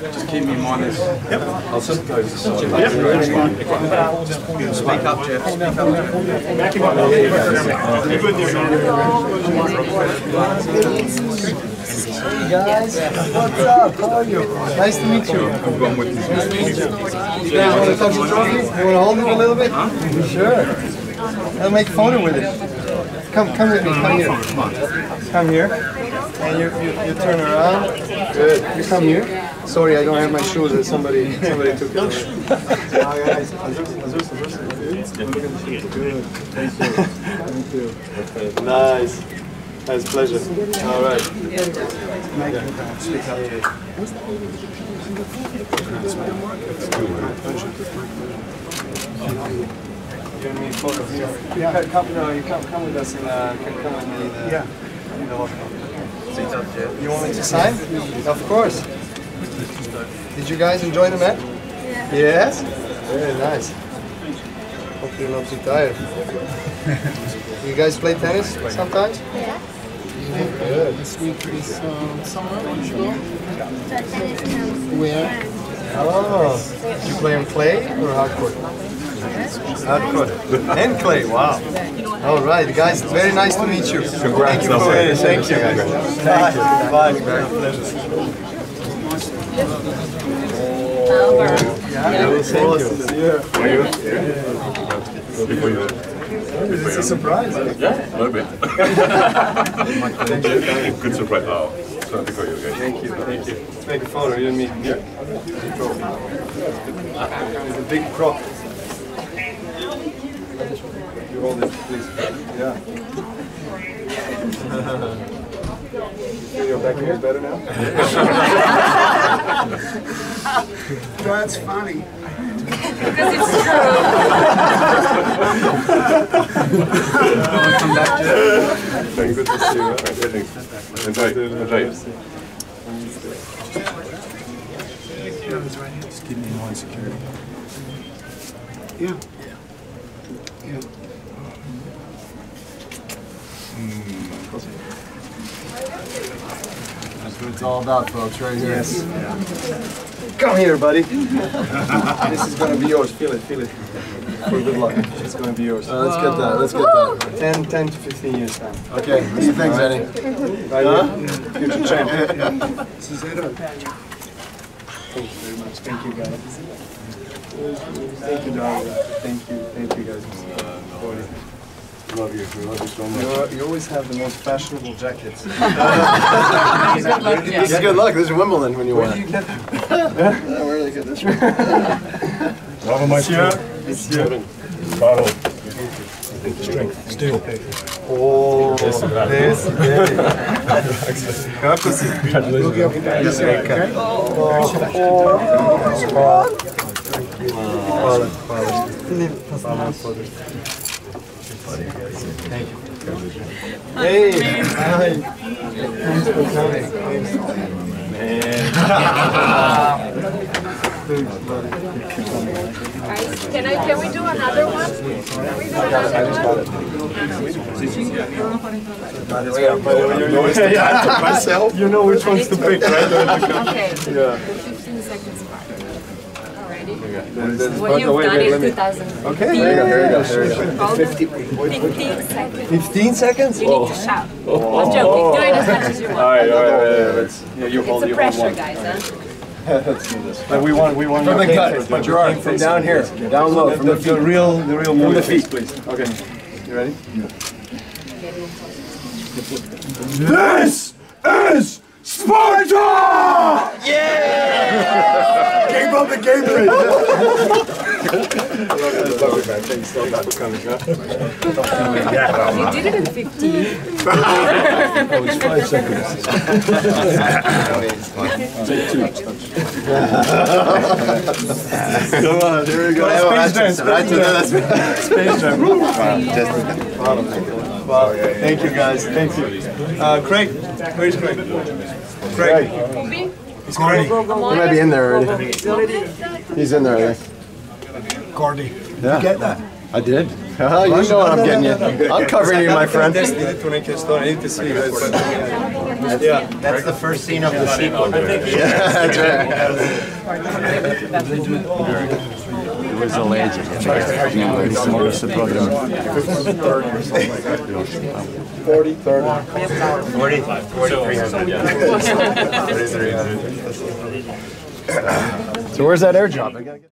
Just keep me in mind this. Yep. I'll just go to the side. Yep. Speak up, Jeff. Speak up, Jeff. Hey guys, what's up? How are you? Nice to meet you. I've gone with you. You guys want to touch the trophy? You want to hold it a little bit? Sure. I'll make a photo with it. Come with me. Come here. Come here. And you turn around. Good. You come here. Sorry, I don't have my shoes. Somebody took them. Good. Thank you. Nice. That's a pleasure. All right. You and me photo here. Yeah. Come with us in the locker. You want me to sign? Of course. Did you guys enjoy the match? Yeah. Yes? Very nice. Hope you're not too tired. You guys play tennis sometimes? Yeah. Good. This week is somewhere where you go? Tennis camps. Where? Oh. Did you play on clay or hardcourt? Hardcourt. And clay, wow. All right, guys, very nice to meet you. Congrats. Thank you. Thank you. Bye. Very pleasure. It's a surprise. Yeah, a little bit. Thank you. Good surprise. Oh, it's happy for you guys. Thank you. Let's make a photo, you and me. Yeah. It's a big prop. You hold it, please. Yeah. Feel your back here better now? That's funny. Because it's true. Come back, Jeff. Thanks. Good to see you. Enjoy. Just keep me in mind security. Yeah. That's what it's all about, folks, right here. Yes. Come here, buddy. This is going to be yours. Feel it. For good luck. It's going to be yours. Let's get that. 10 to 15 years time. Okay. What do you think, Zenny? Future champ. Thank you very much. Thank you, guys. Thank you, darling. Thank you, guys. Love you. We love you so much. You always have the most fashionable jackets. This is good luck. This is Wimbledon when you win. Where do you get them? Where do they get this from? Bravo, Monsieur. Bravo. Strength. Steel. Oh, this. Kako si? Hvala. Thank you. Hey, hi. Thanks for coming. Can we do another one? Myself? You know which ones to pick, right? Okay. Yeah. 15 seconds apart. Alrighty. What you've done in 2000. Okay, there you go. 15 seconds. 15 seconds? You need to shout. I'm joking. Do it as much as you want. All right. You hold It's a pressure, guys, huh? Let's do this. But we want from the cut, but your arm From down here, down low, from the feet. The real From the feet, please. Okay. You ready? This is Sparta! Yeah! Game up the game play. Thanks so much for coming. You did it in 15. Oh, it's 5 seconds. Take 2. Come on, here we go. Space jam. Wow. Thank you, guys. Thank you. Craig. Where's Craig? Craig. He's Gordy. He might be in there already. He's in there, I think. Gordy. Yeah. You get that? I did. You know what I'm getting you. I'm covering you, my friend. I need to see you guys. That's the first scene of the sequel. Yeah, that's right. It was a legend. Smokes the program. 40, 30. 4300. So where's that airdrop?